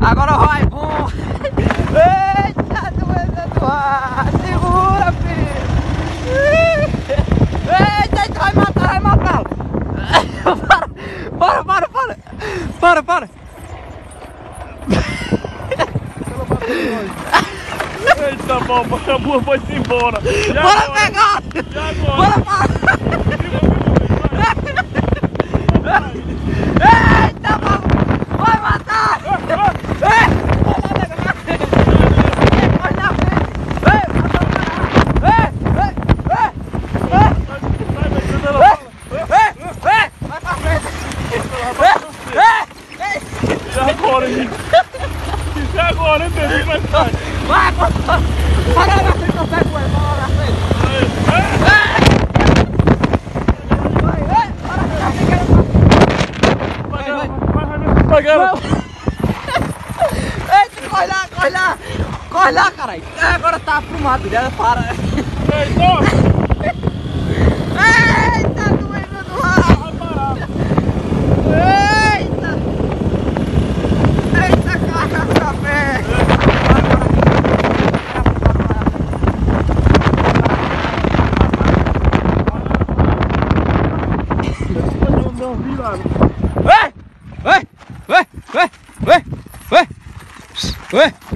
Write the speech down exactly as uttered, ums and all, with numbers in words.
Agora vai, bom. Eita, doendo do ar. Segura, filho. Eita, eita, vai matar, vai matar. Para, para, para, para, para, para. Eita, boba, a burra foi-se embora. Já Bora agora, pegar. já agora. Bora, para. Eita, vamos. Vai matar. Já agora, gente. Já agora, hein, bebê? Vai, vai. Vai, para, para na frente, eu pego ele, para na frente. Vai, vai, para na frente. Vai, vai, vai, vai. Eita, corre lá, corre lá. Corre lá, caralho. Agora tá aprumado, já para. Eita, Eita, doendo do ar. Eita. Eita, carga café. Vai, vai, vai, vai, vai, vai, vai.